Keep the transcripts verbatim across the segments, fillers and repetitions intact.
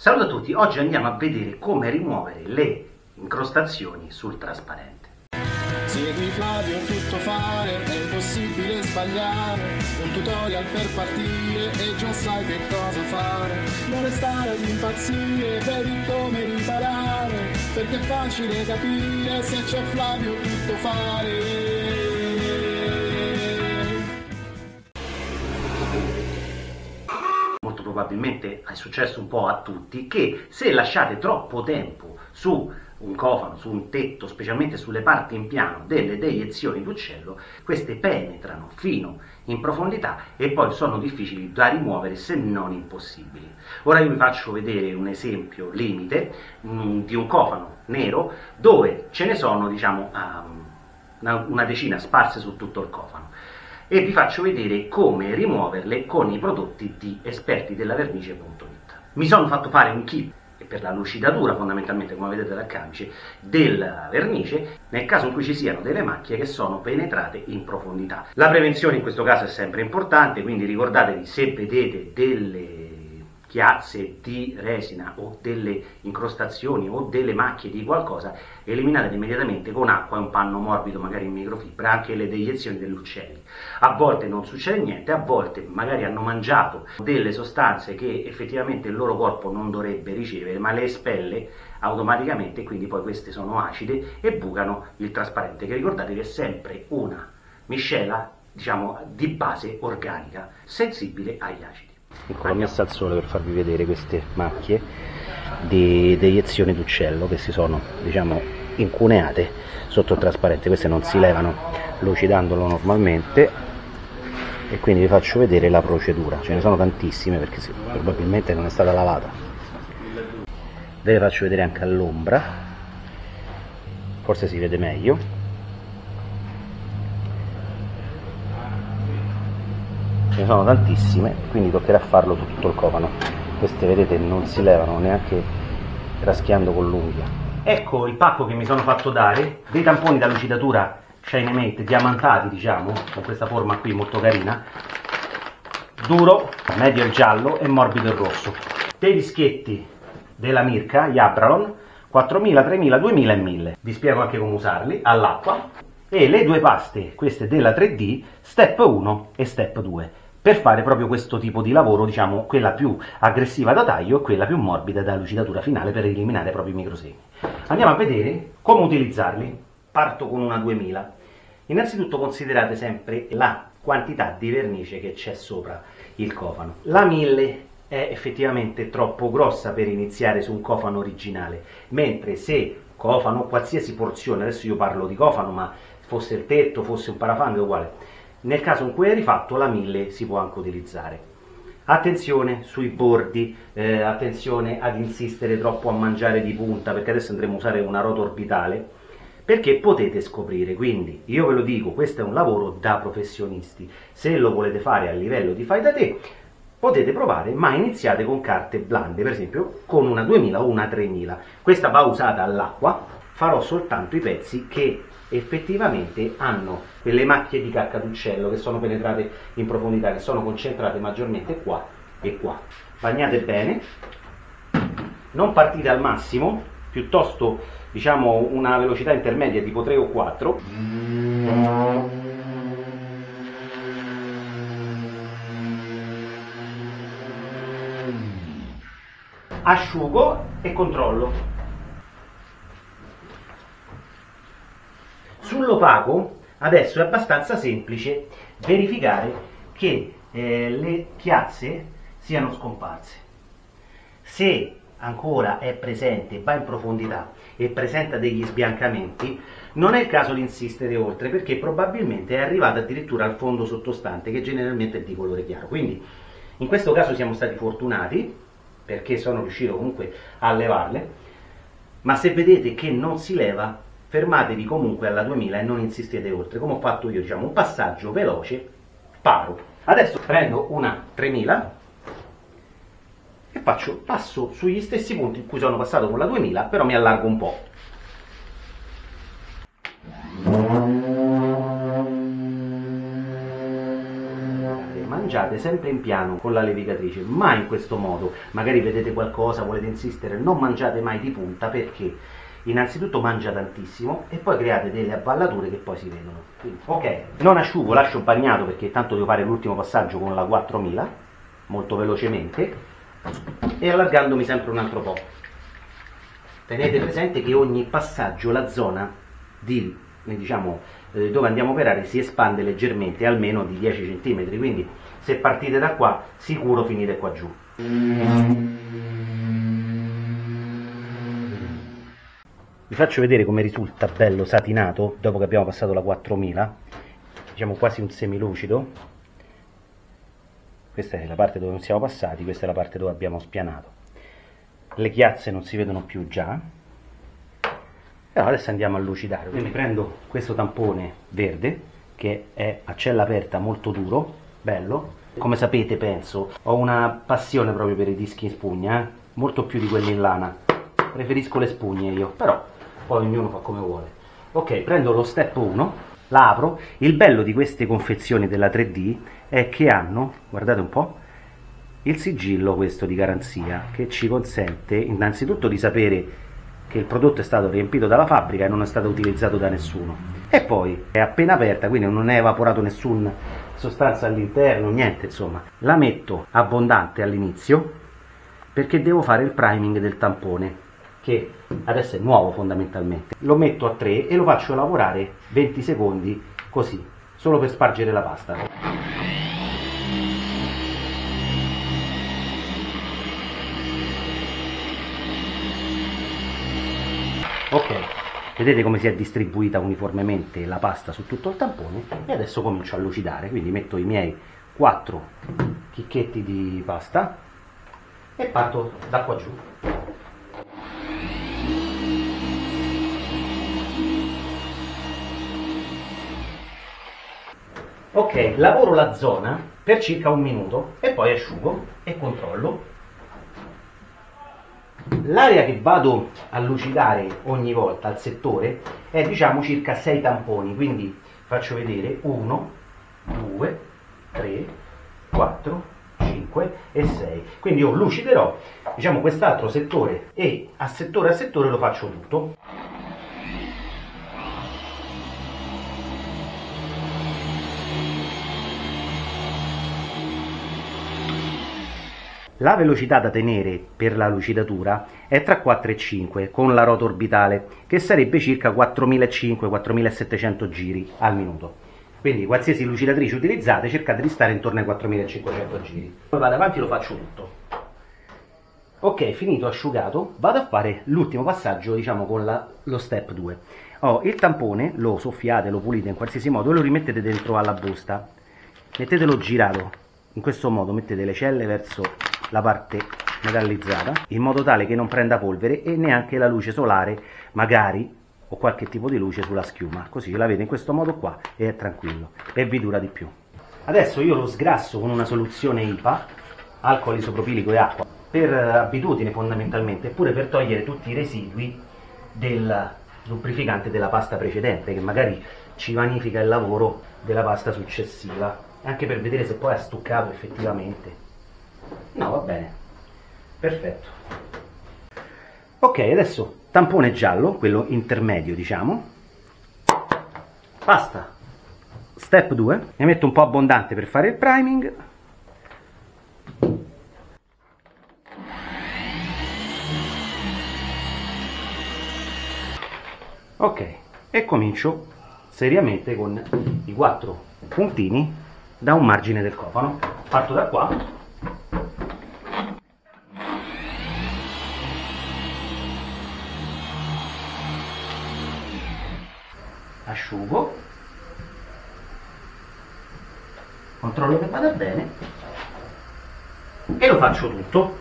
Salve a tutti, oggi andiamo a vedere come rimuovere le incrostazioni sul trasparente. Segui Flavio, tutto fare, è impossibile sbagliare, un tutorial per partire e già sai che cosa fare. Non restare ad impazzire, vedi come riparare, perché è facile capire se c'è Flavio tutto fare. Molto probabilmente è successo un po' a tutti che se lasciate troppo tempo su un cofano, su un tetto, specialmente sulle parti in piano delle deiezioni d'uccello, queste penetrano fino in profondità e poi sono difficili da rimuovere, se non impossibili. Ora io vi faccio vedere un esempio limite mh, di un cofano nero dove ce ne sono, diciamo, um, una, una decina sparse su tutto il cofano, e vi faccio vedere come rimuoverle con i prodotti di esperti della vernice punto it. Mi sono fatto fare un kit per la lucidatura, fondamentalmente, come vedete dal camice, della vernice nel caso in cui ci siano delle macchie che sono penetrate in profondità. La prevenzione in questo caso è sempre importante, quindi ricordatevi, se vedete delle chiazze di resina o delle incrostazioni o delle macchie di qualcosa, eliminatele immediatamente con acqua e un panno morbido, magari in microfibra, anche le deiezioni degli uccelli. A volte non succede niente, a volte magari hanno mangiato delle sostanze che effettivamente il loro corpo non dovrebbe ricevere, ma le espelle automaticamente, quindi poi queste sono acide e bucano il trasparente, che ricordatevi è sempre una miscela, diciamo, di base organica, sensibile agli acidi. Ecco, l'ho messa al sole per farvi vedere queste macchie di deiezioni d'uccello che si sono, diciamo, incuneate sotto il trasparente. Queste non si levano lucidandolo normalmente, e quindi vi faccio vedere la procedura. Ce ne sono tantissime perché sì, probabilmente non è stata lavata. Ve le faccio vedere anche all'ombra, forse si vede meglio. Ce ne sono tantissime, quindi toccherà farlo su tutto il cofano. Queste, vedete, non si levano neanche raschiando con l'unghia. Ecco il pacco che mi sono fatto dare, dei tamponi da lucidatura Shinimate diamantati, diciamo, con questa forma qui molto carina, duro, medio il giallo e morbido il rosso. Dei dischetti della Mirka, gli Abralon, quattromila, tremila, duemila e mille. Vi spiego anche come usarli, all'acqua. E le due paste, queste della tre D, Step uno e Step due, per fare proprio questo tipo di lavoro, diciamo, quella più aggressiva da taglio e quella più morbida da lucidatura finale, per eliminare proprio i microsemi. Andiamo a vedere come utilizzarli. Parto con una duemila. Innanzitutto considerate sempre la quantità di vernice che c'è sopra il cofano. La mille è effettivamente troppo grossa per iniziare su un cofano originale, mentre se cofano, qualsiasi porzione, adesso io parlo di cofano, ma fosse il tetto, fosse un parafang, è uguale, nel caso in cui è rifatto la mille si può anche utilizzare. Attenzione sui bordi, eh, attenzione ad insistere troppo a mangiare di punta, perché adesso andremo a usare una rota orbitale, perché potete scoprire. Quindi io ve lo dico, questo è un lavoro da professionisti. Se lo volete fare a livello di fai da te, potete provare, ma iniziate con carte blande, per esempio con una duemila o una tremila. Questa va usata all'acqua. Farò soltanto i pezzi che effettivamente hanno quelle macchie di cacca d'uccello che sono penetrate in profondità, che sono concentrate maggiormente qua e qua. Bagnate bene, non partite al massimo, piuttosto, diciamo, una velocità intermedia tipo tre o quattro. Asciugo e controllo. Sull'opaco adesso è abbastanza semplice verificare che eh, le chiazze siano scomparse. Se ancora è presente, va in profondità e presenta degli sbiancamenti, non è il caso di insistere oltre, perché probabilmente è arrivata addirittura al fondo sottostante, che generalmente è di colore chiaro. Quindi in questo caso siamo stati fortunati, perché sono riuscito comunque a levarle, ma se vedete che non si leva, fermatevi comunque alla duemila e non insistete oltre, come ho fatto io, diciamo, un passaggio veloce, paro. Adesso prendo una tremila e faccio, passo sugli stessi punti in cui sono passato con la duemila, però mi allargo un po'. Mangiate lavorate sempre in piano con la levigatrice, mai in questo modo. Magari vedete qualcosa, volete insistere, non mangiate mai di punta, perché innanzitutto mangia tantissimo e poi create delle abballature che poi si vedono. Quindi, ok, non asciugo, lascio bagnato perché tanto devo fare l'ultimo passaggio con la quattromila, molto velocemente, e allargandomi sempre un altro po'. Tenete presente che ogni passaggio la zona di, diciamo, eh, dove andiamo a operare si espande leggermente, almeno di dieci centimetri, quindi se partite da qua sicuro finite qua giù. Vi faccio vedere come risulta bello satinato dopo che abbiamo passato la quattromila, diciamo quasi un semilucido. Questa è la parte dove non siamo passati, questa è la parte dove abbiamo spianato. Le chiazze non si vedono più già. E adesso andiamo a lucidare. Quindi prendo questo tampone verde che è a cella aperta, molto duro, bello. Come sapete, penso, ho una passione proprio per i dischi in spugna, eh? Molto più di quelli in lana. Preferisco le spugne io, però poi ognuno fa come vuole. Ok, prendo lo step uno, la apro. Il bello di queste confezioni della tre D è che hanno, guardate un po', il sigillo questo di garanzia, che ci consente innanzitutto di sapere che il prodotto è stato riempito dalla fabbrica e non è stato utilizzato da nessuno, e poi è appena aperta, quindi non è evaporato nessuna sostanza all'interno, niente, insomma. La metto abbondante all'inizio perché devo fare il priming del tampone, che adesso è nuovo fondamentalmente. Lo metto a tre e lo faccio lavorare venti secondi così, solo per spargere la pasta. Ok, vedete come si è distribuita uniformemente la pasta su tutto il tampone, e adesso comincio a lucidare. Quindi metto i miei quattro chicchetti di pasta e parto da qua giù. Ok, lavoro la zona per circa un minuto e poi asciugo e controllo. L'area che vado a lucidare ogni volta al settore è, diciamo, circa sei tamponi, quindi faccio vedere uno, due, tre, quattro, cinque e sei. Quindi io luciderò, diciamo, quest'altro settore e a settore a settore lo faccio tutto. La velocità da tenere per la lucidatura è tra quattro e cinque con la rota orbitale, che sarebbe circa quattromilacinquecento quattromilasettecento giri al minuto. Quindi qualsiasi lucidatrice utilizzate cercate di stare intorno ai quattromilacinquecento giri. Poi vado avanti e lo faccio tutto. Ok, finito, asciugato, vado a fare l'ultimo passaggio, diciamo, con la, lo step due. Oh, il tampone lo soffiate, lo pulite in qualsiasi modo e lo rimettete dentro alla busta. Mettetelo girato, in questo modo mettete le celle verso la parte metallizzata, in modo tale che non prenda polvere e neanche la luce solare, magari, o qualche tipo di luce sulla schiuma. Così la vede in questo modo qua e è tranquillo e vi dura di più. Adesso io lo sgrasso con una soluzione I P A, alcol isopropilico e acqua, per abitudine fondamentalmente, eppure per togliere tutti i residui del lubrificante della pasta precedente, che magari ci vanifica il lavoro della pasta successiva, anche per vedere se poi ha stuccato effettivamente. No, va bene, perfetto. Ok, adesso tampone giallo, quello intermedio, diciamo. Pasta step due, ne metto un po' abbondante per fare il priming. Ok, e comincio seriamente con i quattro puntini da un margine del cofano. Parto da qua. Asciugo, controllo che vada bene e lo faccio tutto.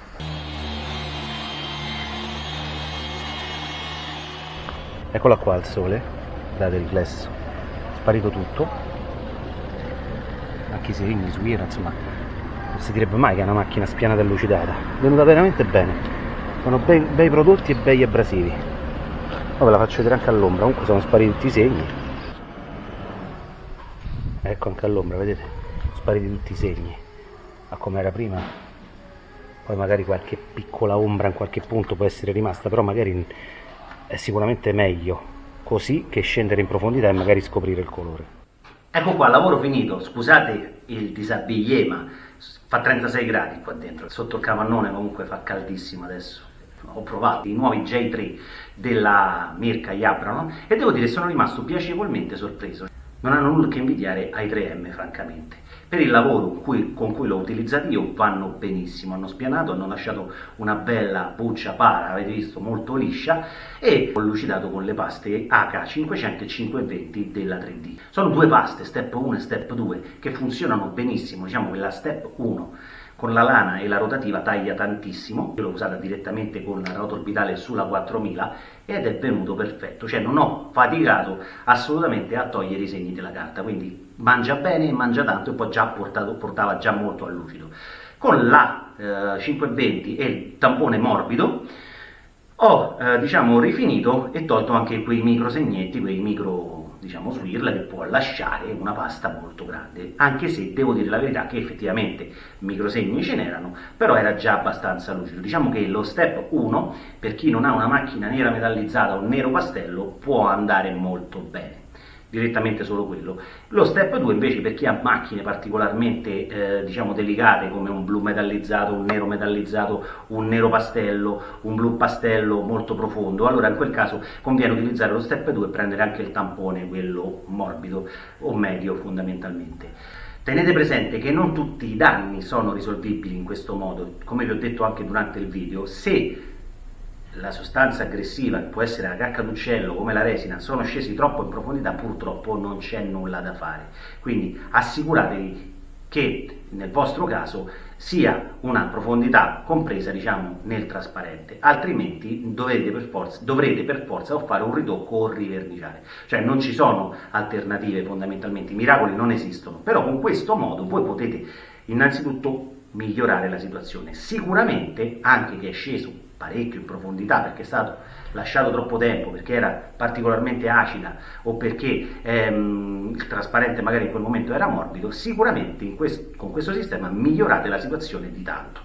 Eccola qua il sole, date il riflesso, sparito tutto, anche i segni su Ira, insomma, non si direbbe mai che è una macchina spianata e lucidata, è venuta veramente bene, sono bei, bei prodotti e bei abrasivi. Poi ve la faccio vedere anche all'ombra, comunque sono spariti tutti i segni. Ecco anche all'ombra, vedete? Sono spariti tutti i segni. a come era prima, poi magari qualche piccola ombra in qualche punto può essere rimasta, però magari è sicuramente meglio così che scendere in profondità e magari scoprire il colore. Ecco qua, lavoro finito, scusate il disabbiglié, ma fa trentasei gradi qua dentro, sotto il capannone comunque fa caldissimo adesso. Ho provato i nuovi J tre della Mirka Jabrano e devo dire che sono rimasto piacevolmente sorpreso. Non hanno nulla che invidiare ai tre M, francamente. Per il lavoro con cui, con cui l'ho utilizzato io vanno benissimo, hanno spianato, hanno lasciato una bella buccia para, avete visto, molto liscia, e ho lucidato con le paste H cinquecento e cinquecentoventi della tre D. Sono due paste, step uno e step due, che funzionano benissimo. Diciamo che la step uno con la lana e la rotativa taglia tantissimo, io l'ho usata direttamente con la ruota orbitale sulla quattromila ed è venuto perfetto, cioè non ho faticato assolutamente a togliere i segni della carta, quindi mangia bene e mangia tanto e poi già portato, portava già molto a lucido. Con la eh, cinquecentoventi e il tampone morbido ho eh, diciamo rifinito e tolto anche quei micro segnetti, quei micro diciamo swirl che può lasciare una pasta molto grande, anche se devo dire la verità che effettivamente microsegni ce n'erano, però era già abbastanza lucido. Diciamo che lo step uno, per chi non ha una macchina nera metallizzata o nero pastello, può andare molto bene, direttamente solo quello. Lo step due invece per chi ha macchine particolarmente eh, diciamo delicate come un blu metallizzato, un nero metallizzato, un nero pastello, un blu pastello molto profondo, allora in quel caso conviene utilizzare lo step due e prendere anche il tampone, quello morbido o medio fondamentalmente. Tenete presente che non tutti i danni sono risolvibili in questo modo, come vi ho detto anche durante il video. Se la sostanza aggressiva, che può essere la cacca d'uccello come la resina, sono scesi troppo in profondità, purtroppo non c'è nulla da fare. Quindi assicuratevi che nel vostro caso sia una profondità compresa diciamo nel trasparente, altrimenti dovete per forza, dovrete per forza o fare un ritocco o riverniciare, cioè non ci sono alternative fondamentalmente, i miracoli non esistono, però con questo modo voi potete innanzitutto migliorare la situazione. Sicuramente anche chi è sceso parecchio in profondità perché è stato lasciato troppo tempo, perché era particolarmente acida o perché ehm, il trasparente magari in quel momento era morbido, sicuramente in quest con questo sistema migliorate la situazione di tanto.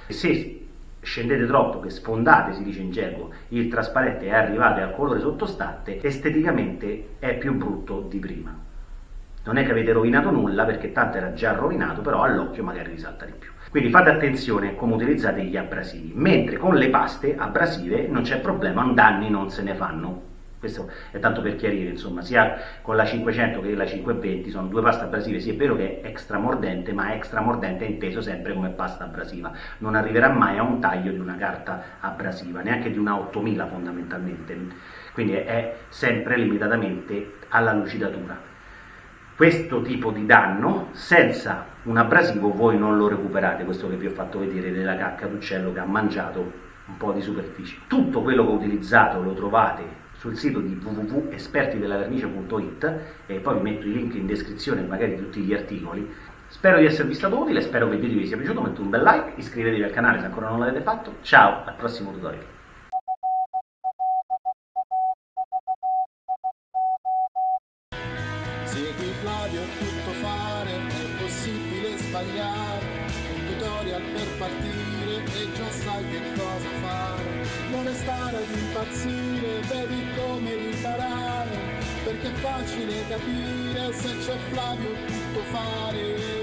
Se scendete troppo, che sfondate, si dice in gergo, il trasparente e arrivate al colore sottostante, esteticamente è più brutto di prima. Non è che avete rovinato nulla, perché tanto era già rovinato, però all'occhio magari risalta di più. Quindi fate attenzione a come utilizzate gli abrasivi, mentre con le paste abrasive non c'è problema, danni non se ne fanno. Questo è tanto per chiarire, insomma, sia con la cinquecento che la cinquecentoventi sono due paste abrasive, sì è vero che è extra mordente, ma extra mordente è inteso sempre come pasta abrasiva, non arriverà mai a un taglio di una carta abrasiva, neanche di una ottomila fondamentalmente, quindi è sempre limitatamente alla lucidatura. Questo tipo di danno senza un abrasivo voi non lo recuperate, questo che vi ho fatto vedere della cacca d'uccello che ha mangiato un po' di superficie. Tutto quello che ho utilizzato lo trovate sul sito di w w w punto esperti della vernice punto it e poi vi metto i link in descrizione magari di tutti gli articoli. Spero di esservi stato utile, spero che il video vi sia piaciuto, mettete un bel like, iscrivetevi al canale se ancora non l'avete fatto. Ciao, al prossimo tutorial. Segui Flavio, tutto fare, è possibile sbagliare, un tutorial per partire e già sai che cosa fare, non restare ad impazzire, vedi come imparare, perché è facile capire se c'è Flavio tutto fare.